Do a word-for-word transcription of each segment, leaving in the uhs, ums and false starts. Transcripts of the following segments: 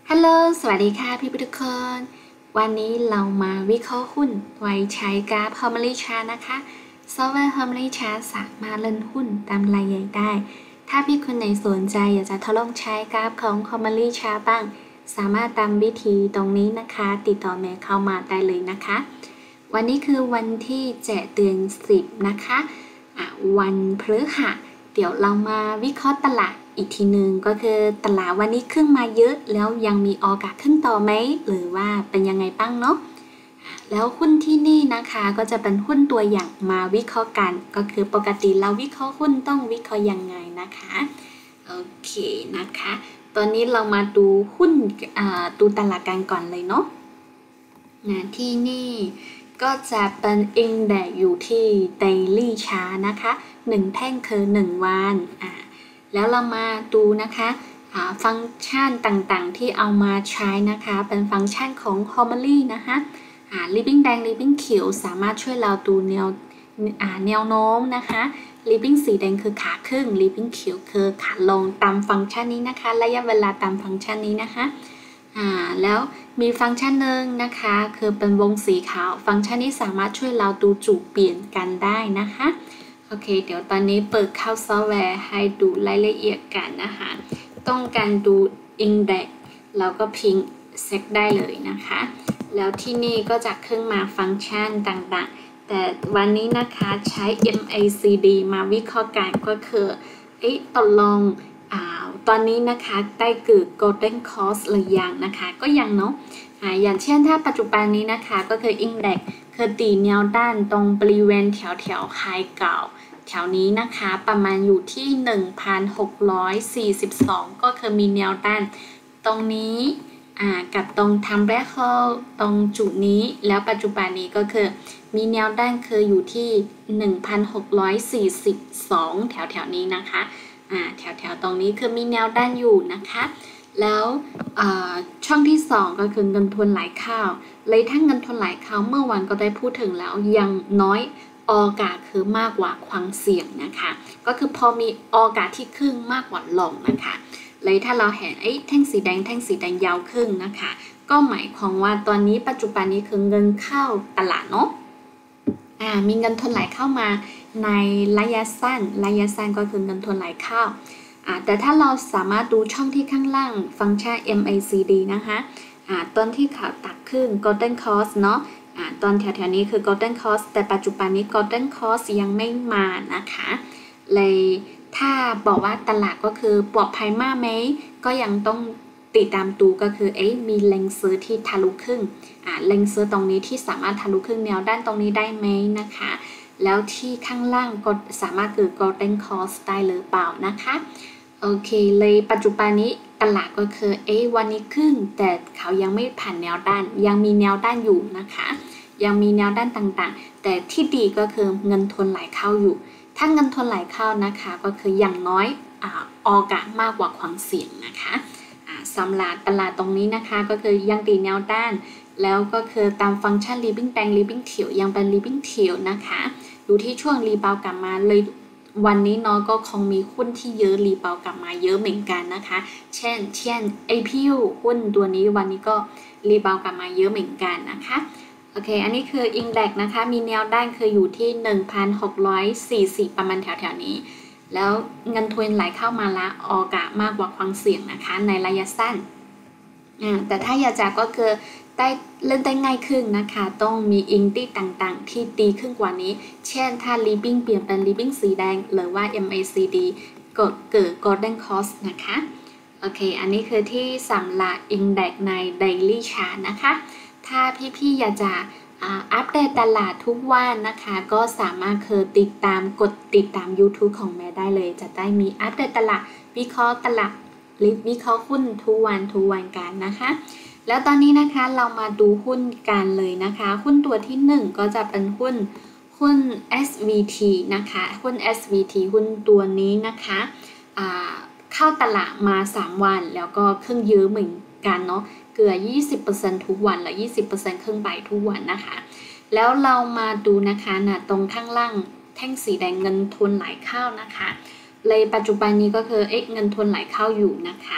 ฮัลโหลสวัสดีค่ะพี่ทุกคนวันนี้เรามาวิเคราะห์หุ้นโดยใช้กราฟ Harmony Chart นะคะซอฟต์แวร์ Harmony Chart สามารถเล่นหุ้นตามรายใหญ่ได้ถ้าพี่คนไหนสนใจอยากจะทดลองใช้กราฟของ Harmony Chart บ้างสามารถตามวิธีตรงนี้นะคะติดต่อเมย์เข้ามาได้เลยนะคะวันนี้คือวันที่เจ็ดเดือนสิบนะคะะวันพฤหัสเดี๋ยวเรามาวิเคราะห์ตลาดอีกทีหนึ่งก็คือตลาดวันนี้ขึ้นมาเยอะแล้วยังมีโอกาสขึ้นต่อไหมหรือว่าเป็นยังไงบ้างเนาะแล้วหุ้นที่นี่นะคะก็จะเป็นหุ้นตัวอย่างมาวิเคราะห์กันก็คือปกติเราวิเคราะห์หุ้นต้องวิเคราะห์ยังไงนะคะโอเคนะคะตอนนี้เรามาดูหุ้นดูตลาดกันก่อนเลยเนาะที่นี่ก็จะเป็นอินเด็กซ์อยู่ที่ Daily Chart นะคะหนึ่งแท่งคือหนึ่งวันอ่าแล้วเรามาดูนะคะฟังก์ชันต่างๆที่เอามาใช้นะคะเป็นฟังก์ชันของ Harmony นะคะ Living แดง Living เขียวสามารถช่วยเราดูแนวแนวโน้มนะคะ Living สีแดงคือขาขึ้น Living เขียวคือขาลงตามฟังก์ชันนี้นะคะระยะเวลาตามฟังก์ชันนี้นะคะแล้วมีฟังก์ชันหนึ่งนะคะคือเป็นวงสีขาวฟังก์ชันนี้สามารถช่วยเราดูจุดเปลี่ยนกันได้นะคะโอเคเดี๋ยวตอนนี้เปิดเข้าซอฟต์แวร์ให้ดูรายละเอียดกันนะคะต้องการดูอินเด็กซ์เราก็พิมพ์เซ็กได้เลยนะคะแล้วที่นี่ก็จะขึ้นมาฟังก์ชันต่างๆแต่วันนี้นะคะใช้ เอ็ม เอ ซี ดี มาวิเคราะห์กันก็คือเอ๊ะตกลงตอนนี้นะคะได้เกิด Golden Cross หรือยังนะคะก็ยังเนาะอ่าอย่างเช่นถ้าปัจจุบันนี้นะคะก็คือ Index คือตีแนวด้านตรงบริเวณแถวแถวไฮเก่าแถวนี้นะคะประมาณอยู่ที่ หนึ่งพันหกร้อยสี่สิบสอง ก็คือมีแนวด้านตรงนี้อ่ากับตรงทำแรกเข้าตรงจุดนี้แล้วปัจจุบันนี้ก็คือมีแนวด้านคืออยู่ที่ หนึ่งพันหกร้อยสี่สิบสอง แถวแถวนี้นะคะแถวแถวตรงนี้คือมีแนวด้านอยู่นะคะแล้วช่องที่สองก็คือเงินทุนไหลเข้าเลยถ้าเงินทุนไหลเข้าเมื่อวันก็ได้พูดถึงแล้วยังน้อยโอกาสคือมากกว่าความเสี่ยงนะคะก็คือพอมีโอกาสที่ขึ้นมากกว่าลงนะคะเลยถ้าเราเห็นไอ้แท่งสีแดงแท่งสีแดงยาวขึ้นนะคะก็หมายความว่าตอนนี้ปัจจุบันนี้คือเงินเข้าตลาดเนาะมีเงินทุนไหลเข้ามาในระยะสั้นระยะสั้นก็คือเงินทุนไหลเข้าแต่ถ้าเราสามารถดูช่องที่ข้างล่างฟังก์ชัน เอ็ม เอ ซี ดี นะคะตอนที่เขาตัดขึ้น Golden Cross เนาะตอนแถวๆนี้คือ Golden Cross แต่ปัจจุบันนี้ Golden Cross ยังไม่มานะคะเลยถ้าบอกว่าตลาดก็คือปลอดภัยมากไหมก็ยังต้องติดตามดูก็คือเอ๊ะมีแรงซื้อที่ทะลุครึ่งอ่าแรงซื้อตรงนี้ที่สามารถทะลุครึ่งแนวด้านตรงนี้ได้ไหมนะคะแล้วที่ข้างล่างก็สามารถเกิด Golden Cross ได้หรือเปล่านะคะโอเคเลยปัจจุบันนี้ตลาดก็คือเอ๊ะวันนี้ขึ้นแต่เขายังไม่ผ่านแนวด้านยังมีแนวด้านอยู่นะคะยังมีแนวด้านต่างๆแต่ที่ดีก็คือเงินทุนไหลเข้าอยู่ถ้าเงินทุนไหลเข้านะคะก็คืออย่างน้อยอ่าโอกาสมากกว่าความเสี่ยงนะคะสำหรับตลาดตรงนี้นะคะก็คือยังตีแนวด้านแล้วก็คือตามฟังก์ชัน Living แดง Living เขียวยังเป็น Living เขียวนะคะดูที่ช่วงรีบาวกลับมาเลยวันนี้เนาะก็คงมีหุ้นที่เยอะรีบาวกลับมาเยอะเหมือนกันนะคะเช่นเช่น เอ พี ยู หุ้นตัวนี้วันนี้ก็รีบาวกลับมาเยอะเหมือนกันนะคะโอเคอันนี้คือ Index นะคะมีแนวด้านคืออยู่ที่ หนึ่งพันหกร้อยสี่สิบ ประมาณแถวๆนี้แล้วเงินทุนไหลเข้ามาละโอกาสมากกว่าความเสี่ยงนะคะในระยะสั้นแต่ถ้าอยากจะก็คือได้เล่นได้ง่ายขึ้นนะคะต้องมีอินดี้ต่างๆที่ดีขึ้นกว่านี้เช่นถ้า Living เปลี่ยนเป็น Living สีแดงหรือว่า เอ็ม เอ ซี ดี กดเกิด Golden Cross นะคะโอเคอันนี้คือที่สำหรับ Index ใน Daily Chart นะคะถ้าพี่ๆอยากจะอัปเดตตลาดทุกวันนะคะก็สามารถคือติดตามกดติดตาม YouTube ของแม่ได้เลยจะได้มีอัปเดตตลาดวิเคราะห์ตลาดวิเคราะห์หุ้นทุกวันทุกวันกันนะคะแล้วตอนนี้นะคะเรามาดูหุ้นกันเลยนะคะหุ้นตัวที่หนึ่งก็จะเป็นหุ้นหุ้น เอส วี ที นะคะหุ้น เอส วี ที หุ้นตัวนี้นะคะเข้าตลาดมาสามวันแล้วก็ขึ้นเยอะเหมือนกันเนาะเกือบ ยี่สิบเปอร์เซ็นต์ ทุกวันและ ยี่สิบเปอร์เซ็นต์ ขึ้นไปทุกวันนะคะแล้วเรามาดูนะคะนะตรงข้างล่างแท่งสีแดงเงินทุนไหลเข้านะคะเลยปัจจุบันนี้ก็คือเอ๊ะเงินทุนไหลเข้าอยู่นะคะ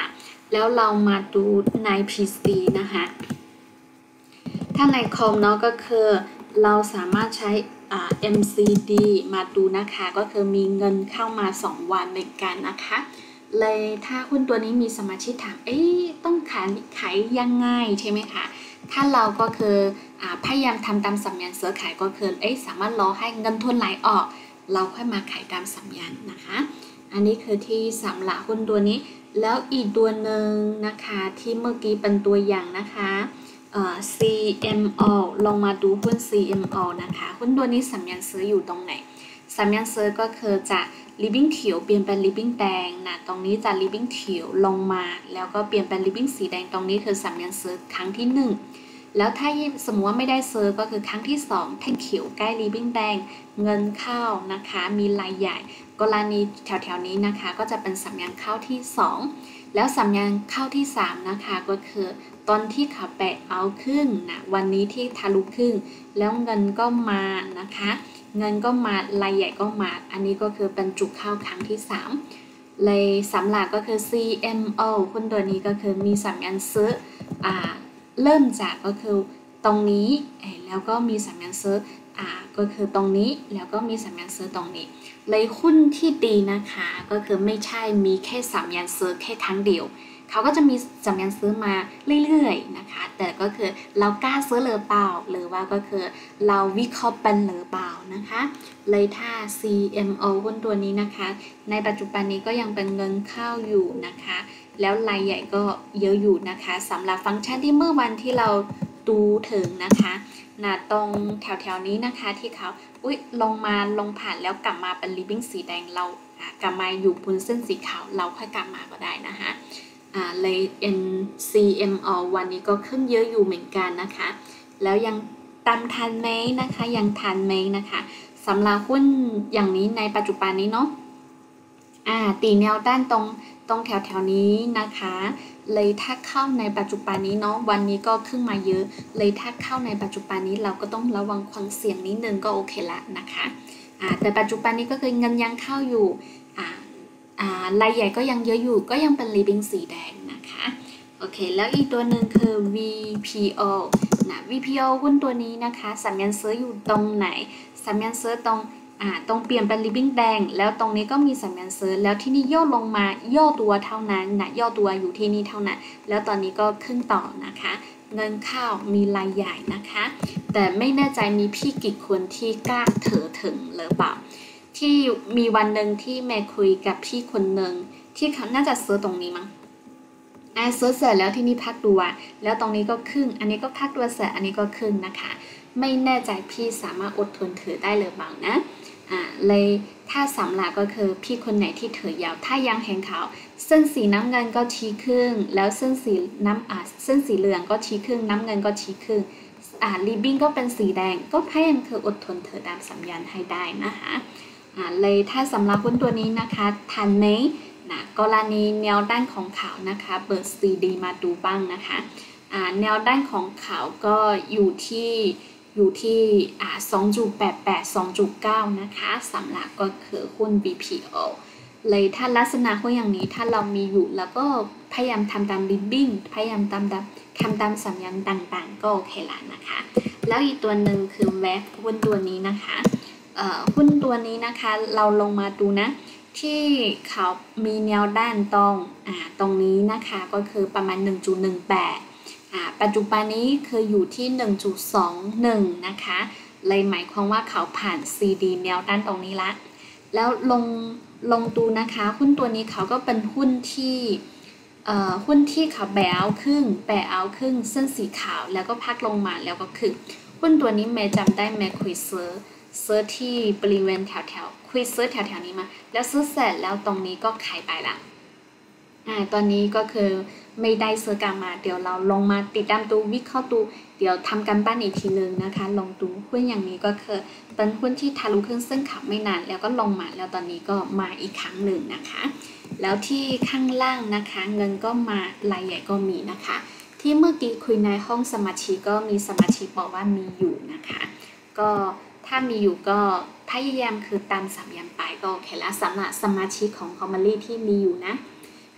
แล้วเรามาดูใน พี ซี นะคะถ้าในคอมเนาะก็คือเราสามารถใช้ เอ็ม ซี ดี มาดูนะคะก็คือมีเงินเข้ามาสองวันเหมือนกันนะคะเลยถ้าหุ้นตัวนี้มีสมาชิกถามเอ๊ะต้องขายขายยังไงใช่ไหมคะถ้าเราก็คือพยายามทำตามสัญญาณซื้อขายก็คือเอ๊ะสามารถรอให้เงินทุนไหลออกเราค่อยมาขายตามสัญญาณนะคะอันนี้คือที่สำหรับหุ้นตัวนี้แล้วอีกตัวหนึ่งนะคะที่เมื่อกี้เป็นตัวอย่างนะคะ ซี เอ็ม โอ ลงมาดูหุ้น ซี เอ็ม โอ นะคะหุ้นตัวนี้สัญญาณซื้ออยู่ตรงไหนสัญญาณซื้อก็คือจะ Living เขียวเปลี่ยนเป็น Living แดงนะตรงนี้จะ Living เขียวลงมาแล้วก็เปลี่ยนเป็น Living สีแดงตรงนี้คือสัญญาณซื้อครั้งที่หนึ่งแล้วถ้าสมมติว่าไม่ได้ซื้อก็คือครั้งที่สองแท่งเขียวใกล้ Living แดงเงินเข้านะคะมีรายใหญ่กรณีแถวๆนี้นะคะก็จะเป็นสัญญาณเข้าที่สองแล้วสัญญาณเข้าที่สามนะคะก็คือตอนที่เขาแปะเอาขึ้นนะวันนี้ที่ทะลุขึ้นแล้วเงินก็มานะคะเงินก็มารายใหญ่ก็มาอันนี้ก็คือเป็นจุดเข้าครั้งที่สามเลยสำหรับก็คือ ซี เอ็ม โอ หุ้นตัวนี้ก็คือมีสัญญาณซื้ออ่าเริ่มจากก็คือตรงนี้แล้วก็มีสัญญาณซื้ออ่าก็คือตรงนี้แล้วก็มีสัญญาณซื้อตรงนี้เลยหุ้นที่ดีนะคะก็คือไม่ใช่มีแค่สัญญาณซื้อแค่ครั้งเดียวเขาก็จะมีสัญญาณซื้อมาเรื่อยๆนะคะแต่ก็คือเรากล้าซื้อหรือเปล่าหรือว่าก็คือเราวิเคราะห์เป็นหรือเปล่านะคะเลยถ้า ซี เอ็ม โอ หุ้นตัวนี้นะคะในปัจจุบันนี้ก็ยังเป็นเงินเข้าอยู่นะคะแล้วรายใหญ่ก็เยอะอยู่นะคะสำหรับฟังก์ชันที่เมื่อวันที่เราดูถึงนะคะนะตรงแถวๆนี้นะคะที่เขาอุ๊ยลงมาลงผ่านแล้วกลับมาเป็น Living สีแดงเรากลับมาอยู่บนเส้นสีขาวเราค่อยกลับมาก็ได้นะคะอ่าเลย เอ็น ซี เอ็ม โอ วันนี้ก็ขึ้นเยอะอยู่เหมือนกันนะคะแล้วยังตามทันไหมนะคะยังทันไหมนะคะสำหรับหุ้นอย่างนี้ในปัจจุบันนี้เนาะอ่าตีแนวต้านตรงตรงแถวแถวนี้นะคะเลยถ้าเข้าในปัจจุบันนี้เนาะวันนี้ก็ขึ้นมาเยอะเลยถ้าเข้าในปัจจุบันนี้เราก็ต้องระวังความเสี่ยงนิดนึงก็โอเคละนะคะอ่าแต่ปัจจุบันนี้ก็คือเงินยังเข้าอยู่อ่าอ่ารายใหญ่ก็ยังเยอะอยู่ก็ยังเป็น Living สีแดงนะคะโอเคแล้วอีกตัวหนึ่งคือ วี พี โอ นะ วี พี โอ หุ้นตัวนี้นะคะสัญญาณซื้ออยู่ตรงไหนสัญญาณซื้อตรงอ่าตรงเปลี่ยนเป็น Living แดงแล้วตรงนี้ก็มีสัญญาณซื้อแล้วที่นี่ย่อลงมาย่อตัวเท่านั้นนะย่อตัวอยู่ที่นี่เท่านั้นแล้วตอนนี้ก็ขึ้นต่อนะคะเงินเข้ามีรายใหญ่นะคะแต่ไม่แน่ใจมีพี่กี่คนที่กล้าเถอถึงหรือเปล่าที่มีวันหนึ่งที่แม่คุยกับพี่คนหนึ่งที่เขาน่าจะซื้อตรงนี้มั้งอ่าซื้อเสร็จแล้วที่นี่พักตัวแล้วตรงนี้ก็ขึ้นอันนี้ก็พักตัวเสร็จอันนี้ก็ขึ้นนะคะไม่แน่ใจพี่สามารถอดทนถือได้หรือเปล่านะอ่าเลยถ้าสำหรับก็คือพี่คนไหนที่ถือยาวถ้ายังเห็นเขาเส้นสีน้ำเงินก็ชี้ขึ้นแล้วเส้นสีน้ำอ่าเส้นสีเหลืองก็ชี้ขึ้นน้ำเงินก็ชี้ขึ้นอ่ารีบบิ้งก็เป็นสีแดงก็พยายามคืออดทนถือตามสัญญาณให้ได้นะคะอ่าเลยถ้าสำหรับหุ้นตัวนี้นะคะทันไหมนะกรณีแนวด้านของเขานะคะเปิด ซี ดี มาดูบ้างนะคะอ่าแนวด้านของเขาก็อยู่ที่อยู่ที่อ่า สองจุดแปดแปด สองจุดเก้า นะคะสำหรับก็คือหุ้น วี พี โอ เลยถ้าลักษณะหุ้นอย่างนี้ถ้าเรามีอยู่แล้วก็พยายามทำตามริบบิ้งพยายามตามทำตามสัญญาณต่างๆก็โอเคละนะคะแล้วอีกตัวหนึ่งคือแวะหุ้นตัวนี้นะคะเอ่อหุ้นตัวนี้นะคะเราลงมาดูนะที่เขามีแนวด้านตรงอ่าตรงนี้นะคะก็คือประมาณ หนึ่งจุดหนึ่งแปด อ่าปัจจุบันนี้คืออยู่ที่ หนึ่งจุดสองหนึ่ง นะคะเลยหมายความว่าเขาผ่าน ซี ดี แนวด้านตรงนี้ละแล้วลงลงดูนะคะหุ้นตัวนี้เขาก็เป็นหุ้นที่เอ่อหุ้นที่เขาแบเอาครึ่งแบเอาครึ่งเส้นสีขาวแล้วก็พักลงมาแล้วก็ขึ้นหุ้นตัวนี้แม่จำได้แม่คุยซื้อซื้อที่บริเวณแถวแถวคุยซื้อแถวแถวนี้มาแล้วซื้อเสร็จแล้วตรงนี้ก็ขายไปละอ่าตอนนี้ก็คือไม่ได้ซื้อกลับมาเดี๋ยวเราลงมาติดตามดูวิเคราะห์ดูเดี๋ยวทำกันบ้านอีกทีนึงนะคะลองดูหุ้นอย่างนี้ก็คือเป็นหุ้นที่ทะลุขึ้นเส้นขาวไม่นานแล้วก็ลงมาแล้วตอนนี้ก็มาอีกครั้งหนึ่งนะคะแล้วที่ข้างล่างนะคะเงินก็มารายใหญ่ก็มีนะคะที่เมื่อกี้คุยในห้องสมาชิกก็มีสมาชิกบอกว่ามีอยู่นะคะก็ถ้ามีอยู่ก็พยายามคือตามสัญญาณไปก็โอเคแล้วสำหรับสมาชิกของคอมมารี่ที่มีอยู่นะ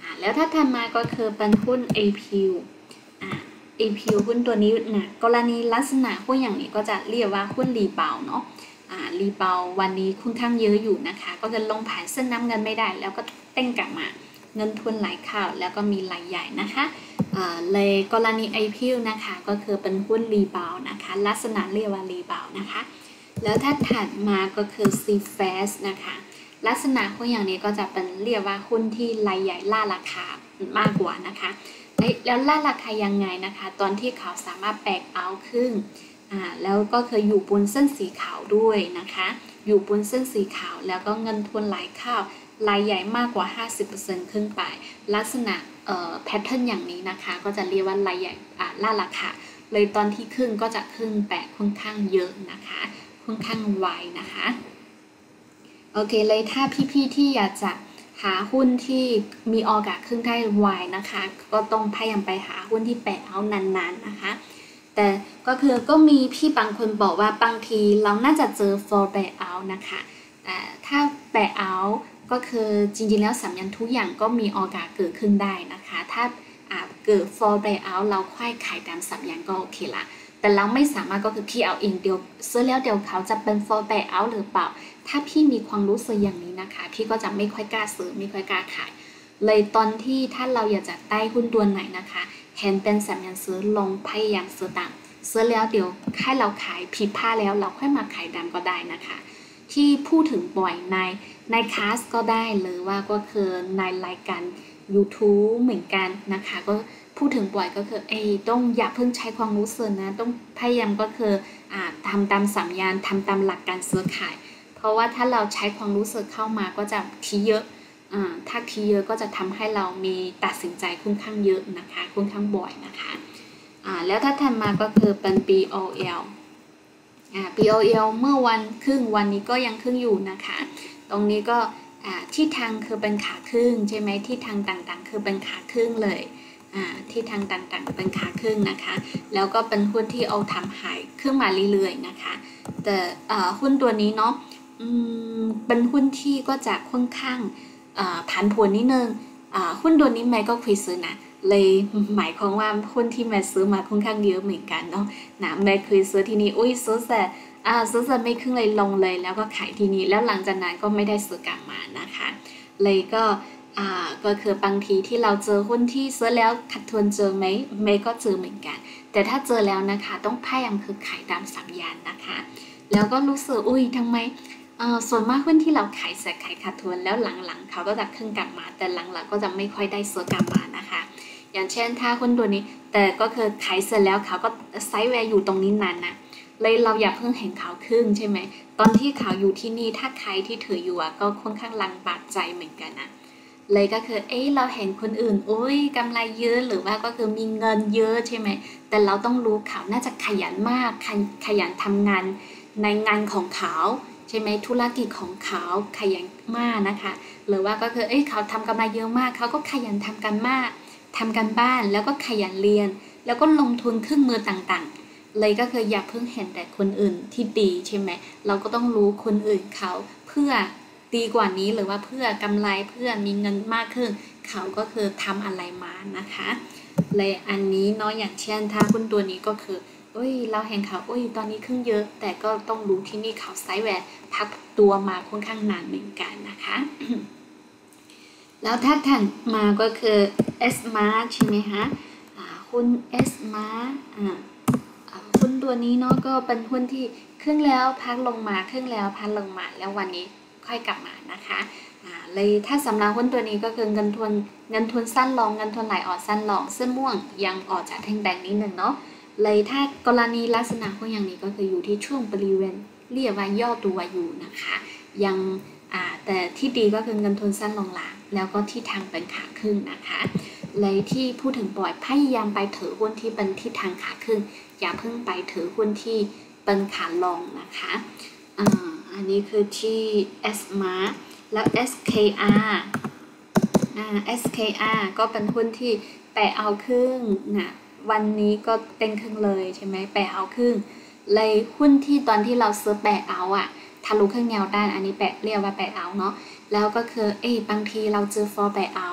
แล้วถ้าถัดมาก็คือเป็นหุ้น เอ พี ยู อ่า เอ พี ยู หุ้นตัวนี้นะกรณีลักษณะหุ้นอย่างนี้ก็จะเรียกว่าหุ้นรีบาวเนาะอ่ารีบาววันนี้ค่อนข้างเยอะอยู่นะคะก็จะลงผ่านเส้นน้ำเงินไม่ได้แล้วก็เต้งกลับมาเงินทุนไหลเข้าแล้วก็มีรายใหญ่นะคะอ่าเลยกรณี เอ พี ยู นะคะก็คือเป็นหุ้นรีบาวนะคะลักษณะเรียกว่ารีบาวนะคะแล้วถ้าถัดมาก็คือ ซี เอฟ เอส นะคะลักษณะหุ้นอย่างนี้ก็จะเป็นเรียกว่าหุ้นที่รายใหญ่ล่าราคามากกว่านะคะแล้วล่าราคายังไงนะคะตอนที่เขาสามารถแบกเอาขึ้นอ่าแล้วก็คืออยู่บนเส้นสีขาวด้วยนะคะอยู่บนเส้นสีขาวแล้วก็เงินทุนไหลเข้ารายใหญ่มากกว่า ห้าสิบเปอร์เซ็นต์ ขึ้นไปลักษณะเอ่อแพทเทิร์นอย่างนี้นะคะก็จะเรียกว่ารายใหญ่อ่าล่าราคาเลยตอนที่ขึ้นก็จะขึ้นแปะค่อนข้างเยอะนะคะค่อนข้างไวนะคะโอเคเลยถ้าพี่ๆที่อยากจะหาหุ้นที่มีโอกาสขึ้นได้ไวนะคะก็ต้องพยายามไปหาหุ้นที่แปะเอานานๆ น, นะคะแต่ก็คือก็มีพี่บางคนบอกว่าบางทีเราน่าจะเจอ for แปะเอานะคะแต่ถ้าแปะเอาก็คือจริงๆแล้วสัญญาณทุกอย่างก็มีโอกาสเกิดขึ้นได้นะคะถ้าเกิด for แปะเอาเราค่อยขายตามสัญญาณก็โอเคละแต่เราไม่สามารถก็คือพี่เอาเองเดียวซื้อแล้วเดี๋ยวเขาจะเป็น for แปะเอาหรือเปล่าถ้าพี่มีความรู้สึกอย่างนี้นะคะพี่ก็จะไม่ค่อยกล้าซื้อไม่ค่อยกล้าขายเลยตอนที่ถ้าเราอยากจะได้หุ้นตัวไหนนะคะเห็นเป็นสัญญาณซื้อลงพยายามซื้อตามซื้อแล้วเดี๋ยวให้เราขายผิดพลาดแล้วเราค่อยมาขายดำก็ได้นะคะที่พูดถึงบ่อยในในคลาสก็ได้หรือว่าก็คือในรายการ YouTube เหมือนกันนะคะก็พูดถึงบ่อยก็คือเอ้ต้องอย่าเพิ่งใช้ความรู้สึกนะต้องพยายามก็คืออ่าทำตามสัญญาณทำตามหลักการซื้อขายเพราะว่าถ้าเราใช้ความรู้สึกเข้ามาก็จะทีเยอะอ่าถ้าทีเยอะก็จะทำให้เรามีตัดสินใจค่อนข้างเยอะนะคะค่อนข้างบ่อยนะคะอ่าแล้วถ้าถัดมาก็คือเป็น บี โอ แอล อ่า บี โอ แอล เมื่อวันครึ่งวันนี้ก็ยังครึ่งอยู่นะคะตรงนี้ก็อ่าที่ทางคือเป็นขาครึ่งใช่ไหมที่ทางต่างๆคือเป็นขาครึ่งเลยอ่าที่ทางต่างๆเป็นขาครึ่งนะคะแล้วก็เป็นหุ้นที่เอาทำหายขึ้นมาเรื่อยๆนะคะแต่อ่าหุ้นตัวนี้เนาะเป็นหุ้นที่ก็จะค่อนข้างผันผวนนิดนึงหุ้นตัวนี้แม่ก็คุยซื้อนะเลยหมายความว่าหุ้นที่แม่ซื้อมาค่อนข้างเยอะเหมือนกันเนาะนะแม่คุยซื้อที่นี่อุ้ยซื้อแต่ซื้อแต่ไม่ขึ้นเลยลงเลยแล้วก็ขายที่นี่แล้วหลังจากนั้นก็ไม่ได้ซื้อกลับมานะคะเลยก็ก็คือบางทีที่เราเจอหุ้นที่ซื้อแล้วขาดทุนเจอไหมแม่ก็เจอเหมือนกันแต่ถ้าเจอแล้วนะคะต้องพยายามคือขายตามสัญญาณนะคะแล้วก็รู้สึกอุ้ยทำไมส่วนมากหุ้นที่เราขายเสร็จขายขาดทุนแล้วหลังๆเขาก็จะขึ้นกลับมาแต่หลังๆก็จะไม่ค่อยได้ซื้อกลับมานะคะอย่างเช่นถ้าหุ้นตัวนี้แต่ก็คือขายเสร็จแล้วเขาก็ไซด์แวร์อยู่ตรงนี้นานนะเลยเราอย่าเพิ่งเห็นเขาขึ้นใช่ไหมตอนที่เขาอยู่ที่นี่ถ้าใครที่ถืออยู่ก็ค่อนข้างลำบากใจเหมือนกันนะเลยก็คือเอ้เราเห็นคนอื่นโอ้ยกำไรเยอะหรือว่าก็คือมีเงินเยอะใช่ไหมแต่เราต้องรู้เขาน่าจะขยันมากขยันทำงานในงานของเขาใช่ไหมธุรกิจของเขาขยันมากนะคะหรือว่าก็คือเอ้ยเขาทำกำไรเยอะมากเขาก็ขยันทำกันมากทำกันบ้านแล้วก็ขยันเรียนแล้วก็ลงทุนเครื่องมือต่างๆเลยก็คืออย่าเพิ่งเห็นแต่คนอื่นที่ดีใช่ไหมเราก็ต้องรู้คนอื่นเขาเพื่อดีกว่านี้หรือว่าเพื่อกำไรเพื่อมีเงินมากขึ้นเขาก็คือทำอะไรมานะคะเลยอันนี้เนาะอย่างเช่นถ้าหุ้นตัวนี้ก็คือโอ้ยเราเห็นเขาโอ้ยตอนนี้ขึ้นเยอะแต่ก็ต้องรู้ที่นี่เขาไซด์แวร์พักตัวมาค่อนข้างนานเหมือนกันนะคะ แล้วถ้าถัดมาก็คือ S-Mart ใช่ไหมคะหุ้น S-Mart หุ้นตัวนี้เนาะก็เป็นหุ้นที่ขึ้นแล้วพักลงมาขึ้นแล้วพักลงมาแล้ววันนี้ค่อยกลับมานะคะเลยถ้าสำหรับหุ้นตัวนี้ก็คือเงินทุนเงินทุนสั้นลงเงินทุนไหลออกสั้นลงเส้นม่วงยังออกจากแท่งแดงนิดนึงเนาะเลยถ้ากรณีลักษณะหุ้นอย่างนี้ก็คืออยู่ที่ช่วงบริเวณเรียกว่าย่อตัวอยู่นะคะยังแต่ที่ดีก็คือเงินทุนสั้นลงหลังแล้วก็ที่ทางเป็นขาขึ้นนะคะเลยที่พูดถึงบ่อยพยายามไปถือหุ้นที่เป็นที่ทางขาขึ้นอย่าเพิ่งไปถือหุ้นที่เป็นขาลงนะคะอ่าอันนี้คือที่ S-Mart แล้ว เอส เค อาร์ อ่า เอส เค อาร์ ก็เป็นหุ้นที่แปะเอาครึ่งนะวันนี้ก็เต็งครึ่งเลยใช่ไหมแปะเอาครึ่งเลยหุ้นที่ตอนที่เราซื้อแปะเอาอะทะลุครึ่งแนวด้านอันนี้แปะเรียกว่าแปะเอาเนาะแล้วก็คือเอ้บางทีเราเจอ for แปะเอา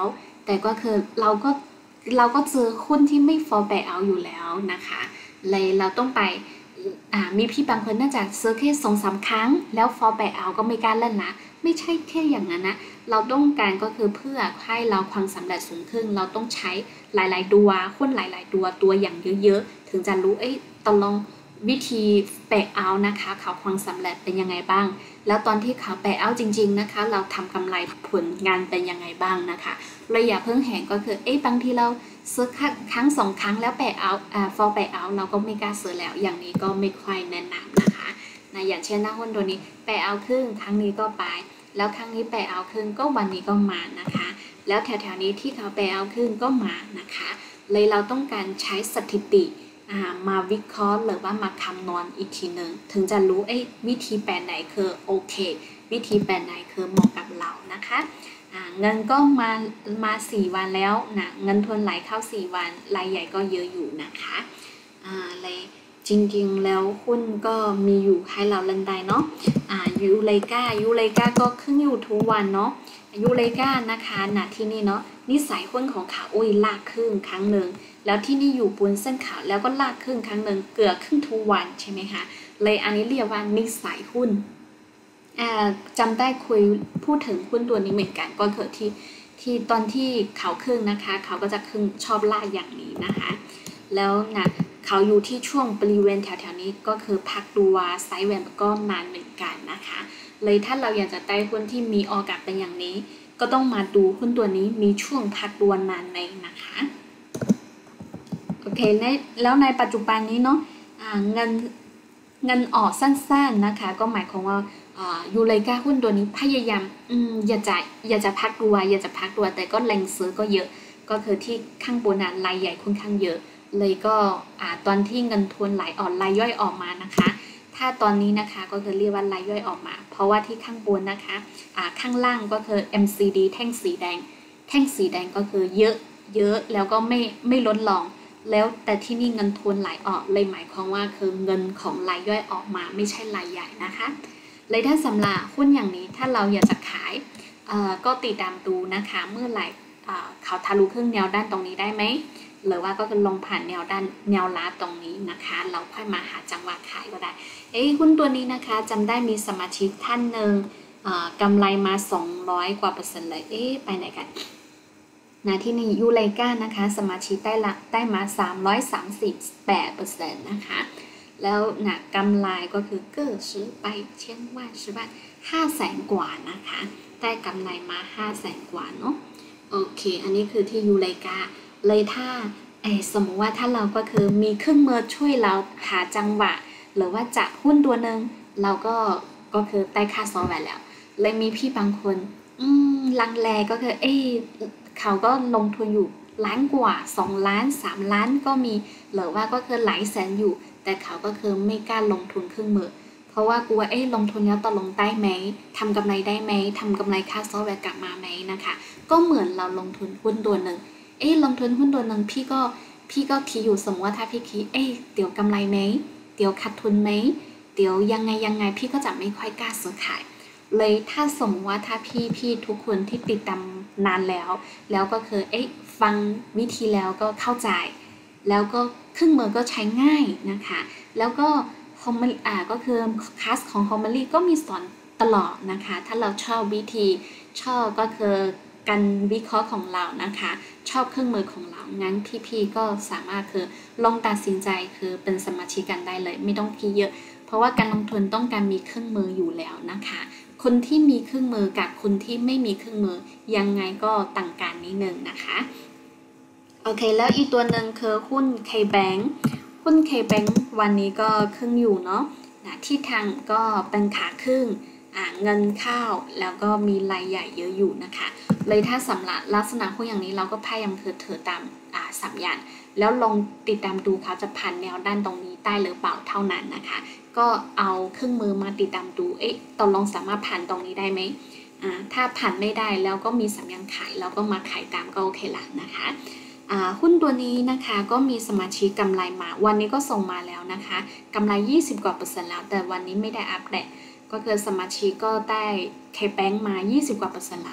แต่ก็คือเราก็เราก็เจอหุ้นที่ไม่ fall back out อยู่แล้วนะคะเลยเราต้องไปมีพี่บางคนน่าจะซื้อแค่สองสามครั้งแล้ว fall back out ก็ไม่กล้าเล่นนะไม่ใช่แค่อย่างนั้นนะเราต้องการก็คือเพื่อให้เราความสำเร็จสูงขึ้นเราต้องใช้หลายๆตัวหุ้นหลายๆตัวตัวอย่างเยอะๆถึงจะรู้เอ้ยตกลงวิธี back out นะคะเขาความสำเร็จเป็นยังไงบ้างแล้วตอนที่เขา back out จริงๆนะคะเราทำกำไรผลงานเป็นยังไงบ้างนะคะเลยอย่าเพิ่งแหงก็คือเอ้ยบางทีเราซื้อครั้งสองครั้งแล้ว back out อ่า fall back out เราก็ไม่กล้าซื้อแล้วอย่างนี้ก็ไม่ค่อยแนะนำนะคะนะอย่างเช่นหน้าหุ้นตัวนี้ back out ครึ่งครั้งนี้ก็ไปแล้วครั้งนี้ back out ครึ่งก็วันนี้ก็มานะคะแล้วแถวๆนี้ที่เขา back out ครึ่งก็มานะคะเลยเราต้องการใช้สถิติมาวิเคราะห์หรือว่ามาคำนวณอีกทีหนึ่งถึงจะรู้เอ้ยวิธีแปลไหนคือโอเควิธีแปลไหนคือเหมาะกับเรานะคะเงินก็มามาสี่วันแล้วนะเงินทุนไหลเข้าสี่วันรายใหญ่ก็เยอะอยู่นะคะเลยจริงๆแล้วหุ้นก็มีอยู่ให้เราเล่นได้เนาะยูเลกายูเลกาก็ขึ้นอยู่ทุกวันเนาะยูเลกานะคะนะที่นี่เนาะนิสัยหุ้นของเขาอุ้ยลากขึ้นครั้งหนึ่งแล้วที่นี่อยู่บนเส้นขาวแล้วก็ลากขึ้นครั้งหนึ่งเกือบขึ้นทุกวันใช่ไหมคะเลยอันนี้เรียกว่านิสัยหุ้นจำได้คุยพูดถึงหุ้นตัวนี้เหมือนกันก็คือที่ที่ตอนที่เขาขึ้นนะคะเขาก็จะขึ้นชอบลากอย่างนี้นะคะแล้วนะเขาอยู่ที่ช่วงบริเวณแถวๆนี้ก็คือพักดูว่าไซด์เวย์ก็นานเหมือนกันนะคะเลยถ้าเราอยากจะได้หุ้นที่มีโอกาสเป็นอย่างนี้ก็ต้องมาดูหุ้นตัวนี้มีช่วงพักตัวนานไหมนะคะโอเคแล้วในปัจจุบันนี้เนาะเงินเงินออกสั้นๆนะคะก็หมายความว่ายูเลกาหุ้นตัวนี้พยายามอืมอย่าจะอย่าจะพักตัวอย่าจะพักตัวแต่ก็แรงซื้อก็เยอะก็คือที่ข้างบนรายใหญ่ค่อนข้างเยอะเลยก็ตอนที่เงินทุนไหลออกรายย่อยออกมานะคะถ้าตอนนี้นะคะก็คือเรียกว่ารายย่อยออกมาเพราะว่าที่ข้างบนนะคะข้างล่างก็คือ เอ็ม ซี ดี แท่งสีแดงแท่งสีแดงก็คือเยอะเยอะแล้วก็ไม่ไม่ลดลงแล้วแต่ที่นี่เงินทุนไหลออกเลยหมายความว่าคือเงินของรายย่อยออกมาไม่ใช่รายใหญ่นะคะเลยถ้าสำหรับหุ้นอย่างนี้ถ้าเราอยากจะขายก็ติดตามดูนะคะเมื่อไหร่เขาทะลุครึ่งแนวด้านตรงนี้ได้ไหมหรือว่าก็คือลงผ่านแนวด้านแนวรับตรงนี้นะคะเราค่อยมาหาจังหวะขายก็ได้เอ้หุ้นตัวนี้นะคะจำได้มีสมาชิกท่านหนึ่งกำไรมาสองร้อยกว่าเปอร์เซ็นต์เลยเอ๊ะไปไหนกันนะที่นี่ยูเลกานะคะสมาชิกได้ละได้มาสามร้อยสามสิบแปดเปอร์เซ็นต์นะคะแล้วนะกำไรก็คือเกิดซื้อไปเช่นว่าซื้อไปห้าแสนกว่านะคะได้กำไรมาห้าแสนกว่าเนาะโอเคอันนี้คือที่ยูเลกาเลยถ้าสมมติว่าถ้าเราก็คือมีเครื่องมือช่วยเราหาจังหวะหรือว่าจะหุ้นตัวหนึ่งเราก็ก็คือได้ค่าซอฟต์แวร์แล้วเลยมีพี่บางคนอืมลังเลก็คือเอ้เขาก็ลงทุนอยู่ล้านกว่าสองล้านสามล้านก็มีหรือว่าก็คือหลายแสนอยู่แต่เขาก็คือไม่กล้าลงทุนเครื่องมือเพราะว่ากลัวเอ้ลงทุนแล้วตกลงได้ไหมทำกำไรได้ไหมทำกำไรค่าซอฟต์แวร์กลับมาไหมนะคะก็เหมือนเราลงทุนหุ้นตัวหนึ่งเอ้ลงทุนหุ้นตัวหนึ่งพี่ก็พี่ก็คิดอยู่สมมติว่าถ้าพี่คิดเอ้เดี๋ยวกำไรไหมเดี๋ยวขาดทุนไหมเดี๋ยวยังไงยังไงพี่ก็จะไม่ค่อยกล้าซื้อขายเลยถ้าสมมติว่าถ้าพี่พี่ทุกคนที่ติดตามนานแล้วแล้วก็คือเอ้ฟังวิธีแล้วก็เข้าใจแล้วก็เครื่องมือก็ใช้ง่ายนะคะแล้วก็ฮอมอ่าก็คือคลาสของฮอมมลี่ก็มีสอนตลอดนะคะถ้าเราชอบวิธีชอบก็คือการวิเคราะห์ของเรานะคะชอบเครื่องมือของเรางั้นพี่ๆก็สามารถคือลองตัดสินใจคือเป็นสมาชิกกันได้เลยไม่ต้องคิดเยอะเพราะว่าการลงทุนต้องการมีเครื่องมืออยู่แล้วนะคะคนที่มีเครื่องมือกับคนที่ไม่มีเครื่องมือยังไงก็ต่างกันนิดนึงนะคะโอเคแล้วอีกตัวหนึ่งคือหุ้น K-Bank หุ้น K-Bank วันนี้ก็ขึ้นอยู่เนาะนะที่ทางก็เป็นขาขึ้นเงินเข้าแล้วก็มีรายใหญ่เยอะอยู่นะคะเลยถ้าสำหรับลักษณะหุ้นอย่างนี้เราก็พยายามคือถือตามสัญญาณแล้วลองติดตามดูเขาจะผ่านแนวด้านตรงนี้ได้หรือเปล่าเท่านั้นนะคะก็เอาเครื่องมือมาติดตามดูเอ๊ะตกลงสามารถผ่านตรงนี้ได้ไหมถ้าผ่านไม่ได้แล้วก็มีสัญญาณขายแล้วก็มาขายตามก็โอเคละนะคะหุ้นตัวนี้นะคะก็มีสมาชิกกำไรมาวันนี้ก็ส่งมาแล้วนะคะกำไรยี่สิบกว่าเปอร์เซ็นต์แล้วแต่วันนี้ไม่ได้อัปเดตก็คือสมาชิกก็ได้ K-Bank มายี่สิบกว่าเปอร์เซ็นต์ละ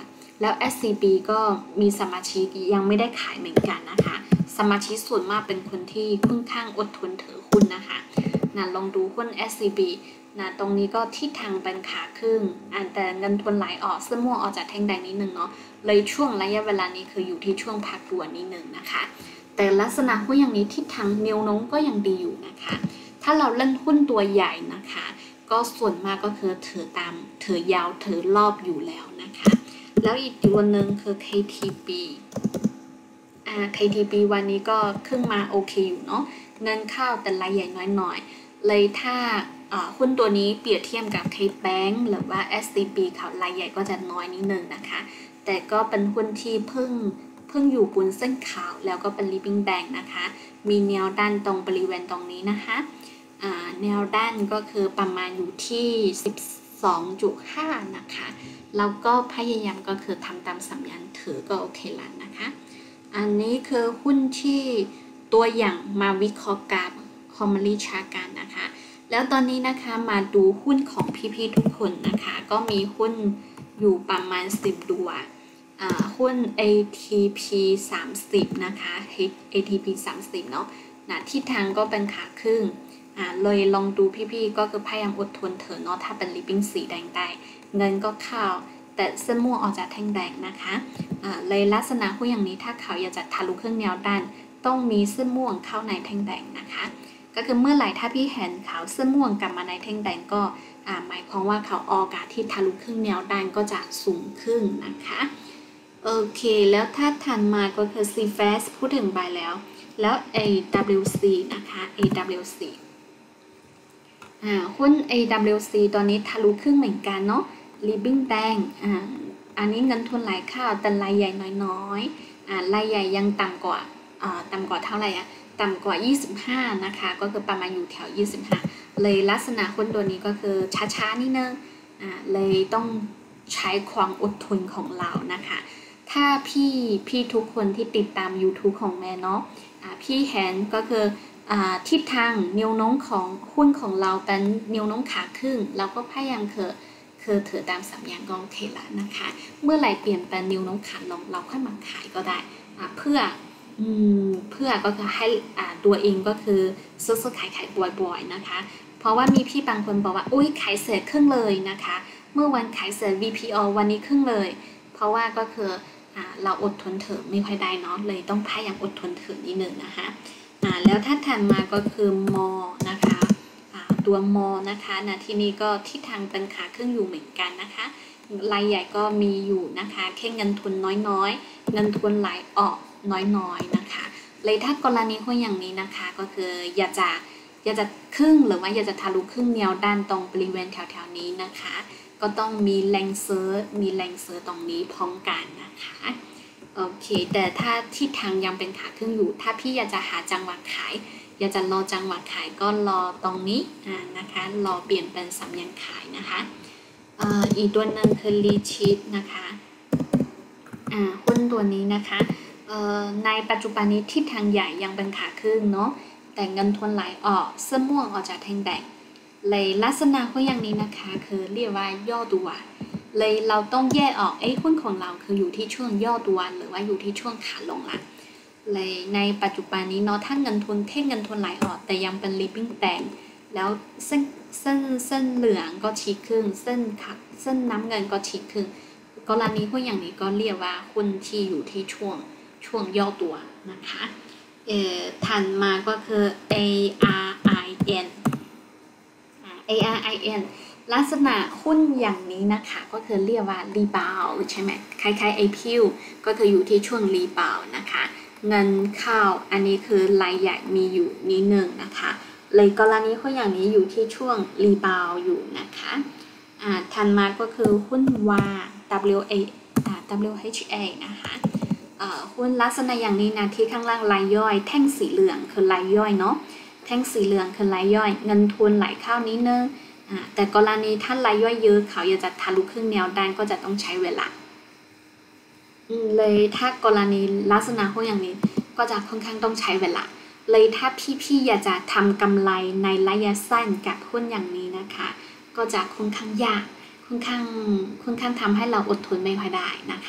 แล้ว เอส ซี บี ก็มีสมาชิกยังไม่ได้ขายเหมือนกันนะคะสมาชิกส่วนมากเป็นคนที่ค่อนข้างอดทนถือหุ้นนะคะนะลองดูหุ้น เอส ซี บี นะตรงนี้ก็ทิศทางเป็นขาขึ้นแต่เงินทุนไหลออกเส้นม่วงออกจากแท่งแดงนิดนึงเนาะเลยช่วงระยะเวลานี้คืออยู่ที่ช่วงพักตัวนิดนึงนะคะแต่ลักษณะหุ้นอย่างนี้ทิศทางแนวโน้มก็ยังดีอยู่นะคะถ้าเราเล่นหุ้นตัวใหญ่นะคะก็ส่วนมากก็คือถือตามถือยาวถือรอบอยู่แล้วนะคะแล้วอีกตัวหนึ่งคือ เค ที บี อ่า เค ที บี วันนี้ก็ขึ้นมาโอเคอยู่เนาะเงินเข้าแต่รายใหญ่น้อยหน่อยเลยถ้าหุ้นตัวนี้เปรียบเทียบกับ K-Bank หรือว่า เอส ซี บี เขารายใหญ่ก็จะน้อยนิดนึงนะคะแต่ก็เป็นหุ้นที่เพิ่งเพิ่งอยู่บนเส้นขาวแล้วก็เป็น Living Bank นะคะมีแนวด้านตรงบริเวณตรงนี้นะคะแนวด้านก็คือประมาณอยู่ที่ สิบสองจุดห้า นะคะแล้วก็พยายามก็คือทำตามสัญญาณถือก็โอเคแล้วนะคะอันนี้คือหุ้นที่ตัวอย่างมาวิเคราะห์กับคอมเมลี่ชาการนะคะแล้วตอนนี้นะคะมาดูหุ้นของพี่ๆทุกคนนะคะก็มีหุ้นอยู่ประมาณสิบตัวหุ้น เอ ที พี สามสิบ นะคะ เอ ที พี สามสิบ เนาะนะทิศทางก็เป็นขาขึ้นอ่าเลยลองดูพี่ๆก็คือพยายามอดทนเถอะเนาะถ้าเป็นลิปปิ้งสีแดงได้เงินก็เข้าแต่เส้นม่วงออกจากแท่งแดงนะคะอ่าเลยลักษณะหุ้นอย่างนี้ถ้าเขาอยากจะทะลุเครื่องแนวด้านต้องมีเส้นม่วงเข้าในแท่งแดงนะคะก็คือเมื่อไหร่ถ้าพี่เห็นเขาเส้นม่วงกลับมาในแท่งแดงก็อ่าหมายความว่าเขาโอกาสที่ทะลุเครื่องแนวด้านก็จะสูงขึ้นนะคะโอเคแล้วถ้าถัดมาก็คือ ซี เอฟ พูดถึงไปแล้วแล้ว เอ ดับเบิลยู ซี นะคะ เอ ดับเบิลยู ซี อ่าหุ้น เอ ดับเบิลยู ซี ตอนนี้ทะลุครึ่งเหมือนกันเนาะ Living Bank อ่าอันนี้เงินทุนไหลเข้าแต่รายใหญ่น้อยๆอ่ารายใหญ่ยังต่ำกว่าอ่าต่ำกว่าเท่าไหร่อะต่ำกว่ายี่สิบห้านะคะก็คือประมาณอยู่แถวยี่สิบห้าเลยลักษณะหุ้นตัวนี้ก็คือช้าๆนิดนึงอ่าเลยต้องใช้ความอดทนของเรานะคะถ้าพี่พี่ทุกคนที่ติดตาม YouTube ของแม่เนาะอ่าพี่เห็นก็คือทิศทางแนวโน้มของหุ้นของเราเป็นแนวโน้มขาขึ้นเราก็พยายามคือคือถือตามสัญญาณก็โอเคแล้วนะคะเมื่อไหร่เปลี่ยนเป็นแนวโน้มขาลงเราค่อยมาขายก็ได้เพื่อเพื่อก็คือให้ตัวเองก็คือซื้อๆขายขายบ่อยๆนะคะเพราะว่ามีพี่บางคนบอกว่าอุ้ยขายเสร็จครึ่งเลยนะคะเมื่อวันขายเสร็จ วี พี โอ วันนี้ครึ่งเลยเพราะว่าก็คือเราอดทนเถอะไม่ค่อยได้เนาะเลยต้องพยายามอดทนเถอะนิดนึงนะคะแล้วถ้าถัดมาก็คือมอนะคะตัวมอนะคะนะที่นี้ก็ทิศทางเป็นขาขึ้นอยู่เหมือนกันนะคะรายใหญ่ก็มีอยู่นะคะแค่เงินทุนน้อยๆเงินทุนไหลออกน้อยๆนะคะเลยถ้ากรณีหุ้นอย่างนี้นะคะก็คืออยากจะอยากจะครึ่งหรือว่าอยากจะทะลุครึ่งแนวด้านตรงบริเวณแถวๆนี้นะคะก็ต้องมีแรงซื้อมีแรงซื้อตรงนี้พร้อมกันนะคะโอเคแต่ถ้าทิศทางยังเป็นขาขึ้นอยู่ถ้าพี่อยากจะหาจังหวะขายอยากจะรอจังหวะขายก็รอตรงนี้อ่านะคะรอเปลี่ยนเป็นสัญญาณขายนะคะอ่าอีกตัวหนึ่งคือรีชิตนะคะอ่าหุ้นตัวนี้นะคะเอ่อในปัจจุบันนี้ทิศทางใหญ่ยังเป็นขาขึ้นเนาะแต่เงินทุนไหลออกเส้นม่วงออกจากแท่งแดงเลยลักษณะหุ้นอย่างนี้นะคะคือเรียกว่าย่อตัวเลยเราต้องแยกออกไอ้หุ้นของเราคืออยู่ที่ช่วงย่อตัวหรือว่าอยู่ที่ช่วงขาลงละเลยในปัจจุบันนี้เนาะถ้าเงินทุนแค่เงินทุนไหลออกแต่ยังเป็น Living Bank แล้วเส้นเส้นเส้นเหลืองก็ชี้ขึ้นเส้นขัดเส้นน้ำเงินก็ชี้ขึ้นกรณีหุ้นอย่างนี้ก็เรียกว่าหุ้นที่อยู่ที่ช่วงช่วงย่อตัวนะคะเอ่อถัดมาก็คือ เอ อาร์ ไอ เอ็น เอ อาร์ ไอ เอ็น ลักษณะหุ้นอย่างนี้นะคะก็คือเรียกว่ารีบาวใช่ไหมคล้ายๆ เอ พี ยู ก็คืออยู่ที่ช่วงรีบาวนะคะเงินเข้าอันนี้คือรายใหญ่มีอยู่นิดนึงนะคะเลยกรณีหุ้นอย่างนี้อยู่ที่ช่วงรีบาวอยู่นะคะอ่าถัดมาก็คือหุ้นวา ดับเบิลยู เอ อ่า ดับเบิลยู เอช เอ นะคะอ่าหุ้นลักษณะอย่างนี้นะที่ข้างล่างรายย่อยแท่งสีเหลืองคือรายย่อยเนาะแท่งสีเหลืองคือรายย่อยเงินทุนไหลเข้านิดนึงแต่กรณีถ้ารายย่อยเยอะเขาอยากจะทะลุครึ่งแนวด้านก็จะต้องใช้เวลาเลยถ้ากรณีลักษณะหุ้นอย่างนี้ก็จะค่อนข้างต้องใช้เวลาเลยถ้าพี่ๆอยากจะทำกำไรในระยะสั้นกับหุ้นอย่างนี้นะคะก็จะค่อนข้างยากค่อนข้างค่อนข้างทำให้เราอดทนไม่ค่อยได้นะคะ